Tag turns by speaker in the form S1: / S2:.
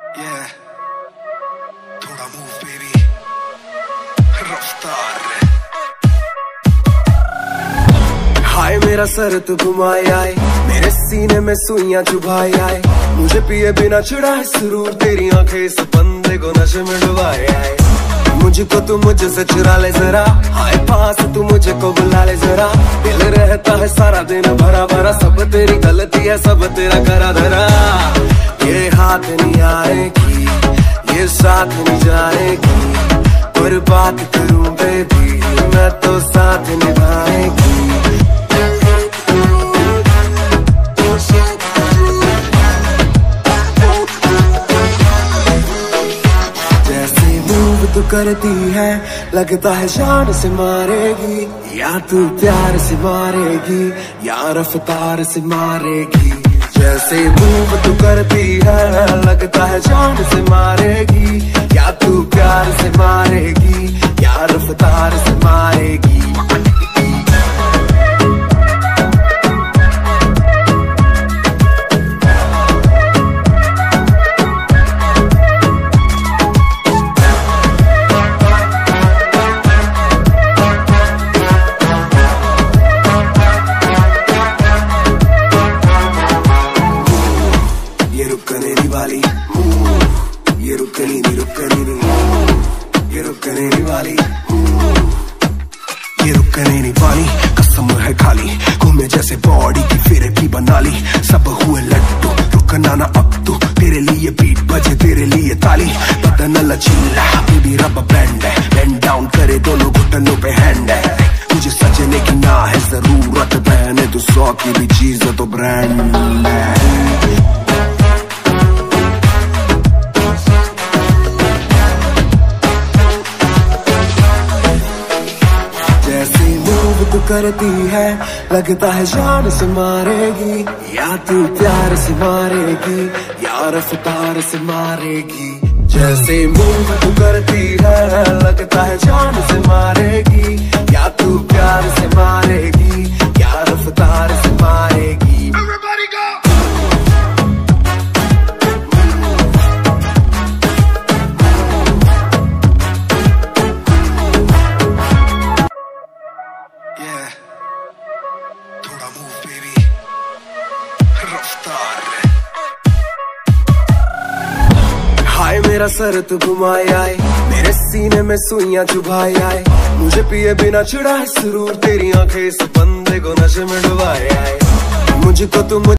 S1: Yeah, थोड़ा move baby, रफ्तार। हाय मेरा सर तू घुमाए आए, मेरे सीने में सुइयां चुभाए आए, मुझे पिए बिना चढ़ाए सुरूर, तेरी आंखें इस बंदे को नशे में डुबाए आए। मुझको तू मुझसे चुरा ले जरा, हाय पास तू मुझे को बुला ले जरा, दिल रहता है सारा दिन भरा भरा, सब तेरी गलती है सब तेरा करा धरा। ये हाथ नहीं आएगी, ये साथ नहीं जाएगी, पर बात करूं बेबी मैं तो साथ निभाएगी। तू करती है लगता है जान से मारेगी, या तू प्यार से मारेगी या रफ्तार से मारेगी। जैसे मूव तू करती है लगता है जान से मारेगी, या तू प्यार से मारेगी या रफ्तार से मारेगी। ये रुकने वाली, ये रुकनी नहीं, ये रुकने वाली, ये रुकने नहीं वाली, कसम है खाली, घूमे जैसे बॉडी की फिर भी बना ली, सब हुए लट्टू, रुकना ना अब तू, तेरे लिए बीट बजे तेरे लिए ताली, बदन लचीला बेबी रब बैंड है, बेंड डाउन करे दोनों घुटनों पे हैंड है, तुझे सजने की ना है जरूरत, पहने तू 100 की भी चीज तो ब्रांड है। तू करती है लगता है जान से मारेगी, या तू प्यार से मारेगी या रफ्तार से मारेगी। जैसे मूव तू करती है लगता है जान से मारेगी, या तू प्यार से मारेगी या रफ्तार से मारेगी। Everybody go! Yeah, थोड़ा मूव बेबी, रफ्तार। हाय मेरा सर तू घुमाए आए, मेरे सीने में सुइयां चुभाए आए, मुझे पिए बिना चढ़ाए सुरूर, तेरी आंखें इस बंदे को नशे में डुबाए आए। मुझको तू